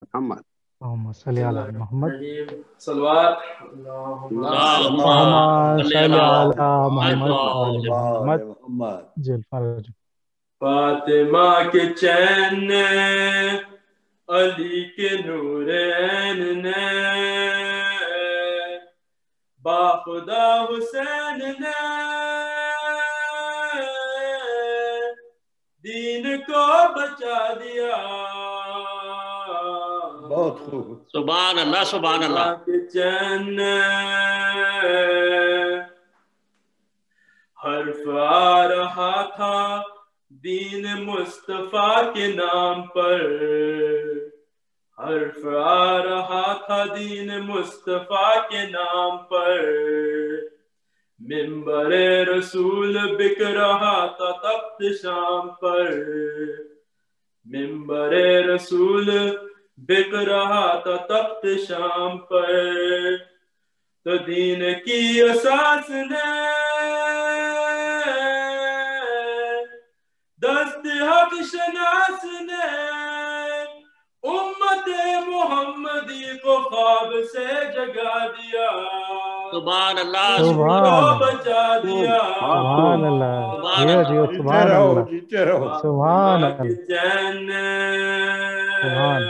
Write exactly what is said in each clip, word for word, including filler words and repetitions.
محمد اللهم صل علی محمد صلوات اللهم صل علی محمد وآل محمد جل فرج فاطمہ کے چین نے علی کے نورین نے باخدا حسین نے دین کو بچا دیا. بہت خوب. سبحان اللہ سبحان اللہ. کے چین نے حرف آ رہا تھا دین مصطفیٰ کے نام پر، حرف آ رہا تھا دین مصطفیٰ کے نام پر، منبر رسول بک رہا تھا تخت شام پر، منبر رسول بک رہا تھا تخت شام پر. تو دین کی اساس نے دست حق شناس نے امت محمدی کو خواب سے جگا دیا. سبحان اللہ سبحان کو اللہ بچا دیا. سبحان اللہ جیو جیو سبحان اللہ جیتے رہو. سبحان اللہ کے اللہ چین سبحان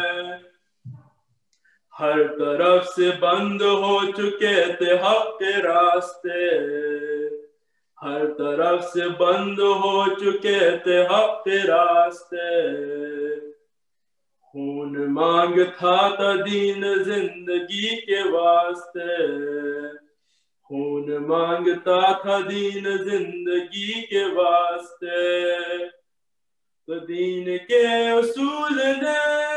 ہر طرف سے بند ہو چکے تھے حق کے راستے، ہر طرف سے بند ہو چکے تھے حق کے راستے. خون مانگتا تھا دین زندگی کے واسطے، خون مانگتا تھا دین زندگی کے واسطے. تو دین کے اصول نے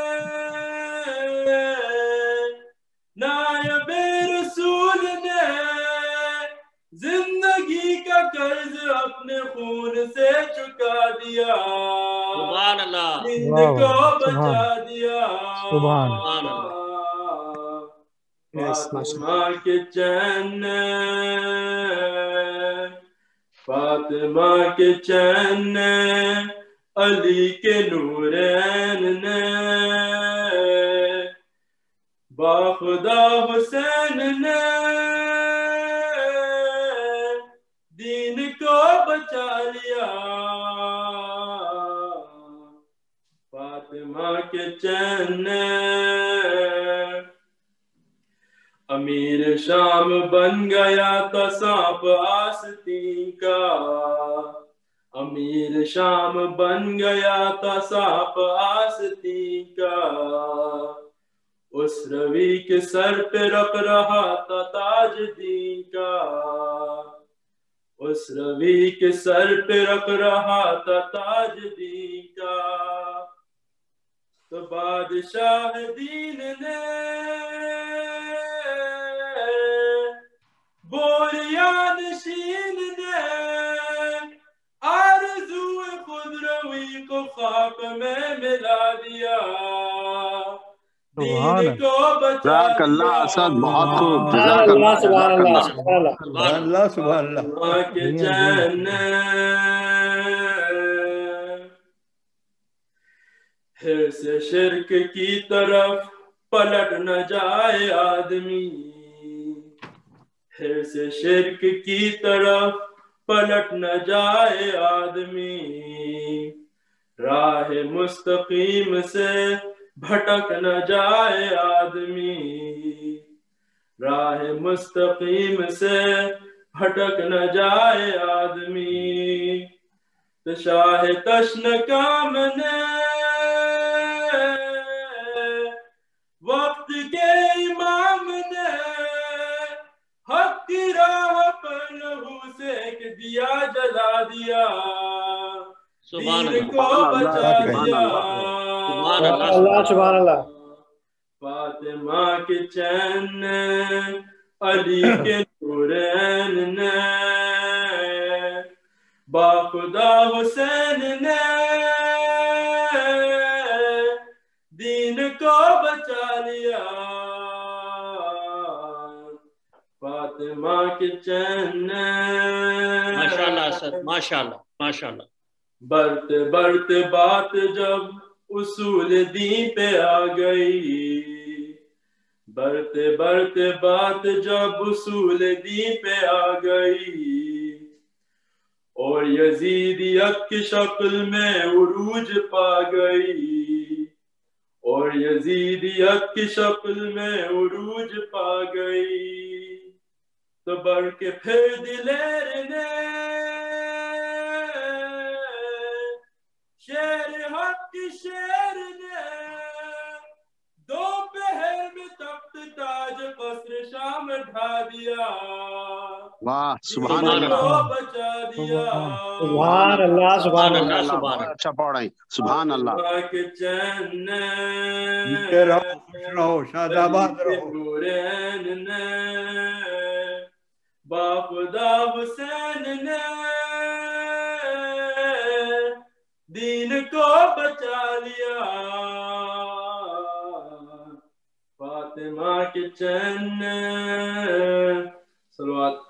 نائب رسول نے زندگی کا قرض اپنے خون سے چکا دیا. سبحان اللہ دین واہ کو واہ بچا سبحان دیا. سبحان سبحان اللہ. فاطمہ کے چین نے فاطمہ کے چین نے علی کے نورین نے باخدا حسین نے دین کو بچا لیا. فاطمہ کے چین نے امیر شام بن گیا تھا سانپ آستین کا، امیر شام بن گیا تھا سانپ آستین کا. اس روی کے سر پہ رکھ رہا تھا تاج دین کا، اس روی کے سر پہ رکھ رہا تھا تاج دین کا. تو بادشاہ دین نے بوریان شین نے آرزو خود روی کو خاک میں ملا دیا. سبحان دین کو بچا جزاک اللہ دیا. اسد، بہت خوب. سبحان جزاک اللہ اللہ سبحان جزاک اللہ اللہ. سبحان اللہ. سبحان اللہ سبحان اللہ. فاطمہ کے جی جی چین پھر سے شرک کی طرف پلٹ نہ جائے آدمی، پھر سے شرک کی طرف پلٹ نہ جائے آدمی. راہ مستقیم سے بھٹک نہ جائے آدمی، راہ مستقیم سے بھٹک نہ جائے آدمی. تو شاہ تشن کام نے وقت کے امام نے حق کی راہ پر لہو سینک دیا، جلا دیا. سبحان دین اللہ کو بچا سبحان دیا. سبحان اللہ اللہ سبحان اللہ. فاطمہ کے چین نے علی کے نورین نے باخدا حسین نے دین کو بچا لیا. فاطمہ کے چین نے ماشاء اللہ اسد ماشاء اللہ ماشاء اللہ. بڑھتے بڑھتے بات جب उसूल दी पे आ गई। बढ़ते बढ़ते बात जब उसूल दी पे आ गई, और यजीदियत की शक्ल में उरूज पा गई, और यजीदियत की शक्ल में उरूज पा गई। तो बढ़ के फिर दिलेर ने शेर हक की शेर ने दोपहर में तख्त ताज कसर शाम ढा दिया। वाह सुभान दीन अल्लाह को बचा दिया। सुभान अल्लाह सुभान सुभान अल्लाह अल्लाह बहुत अच्छा पढ़ रहे हैं सुभान अल्लाह फातिमा के चैन ने, जीते रहो, खुश रहो, शादाबाद अली के रहो। नूरैन ने, बाखुदा हुसैन ने दीन को बचा लिया। फातिमा के चैन ने। सलवात